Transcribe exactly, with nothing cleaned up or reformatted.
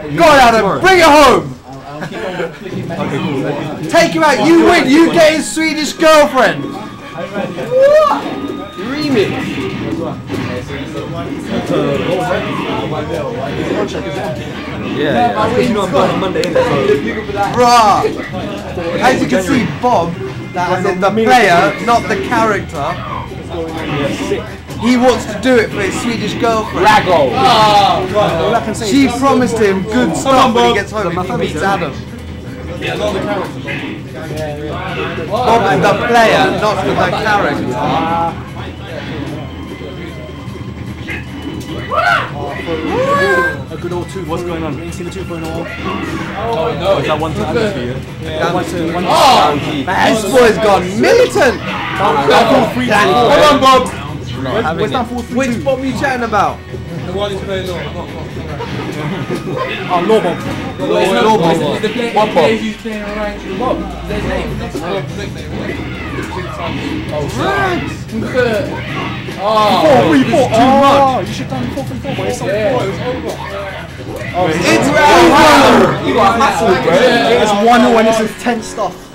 Go on, Adam, bring it home! Take him out, you win, you get his Swedish girlfriend! Remix! Yeah, I think you know I'm going on Monday, innit? Bruh! As you can see, Bob, as in the player, not the character, he wants to do it for his Swedish girlfriend. Raggo! Oh. She promised him good stuff when he gets home if he meets Adam. Bob is the player, not the character. A good old two. What's going on? You ain't seen the two point oh. Oh no, is that one to Adamski? Yeah, one to one. Oh, this boy's gone militant. Hold on, Bob. Where's, where's that four three? Which Bob are you chatting about? The one who's playing law, not Oh, Law Bob. Law Bob. the player What Bob? who's playing around the Bob. Their name, that's Bob's nickname, right? Oh, Four three four. Too much. You should have done four three four, but it's so yeah, four. it was over. It's over! You got hassled, bro. It's one when this is tense stuff.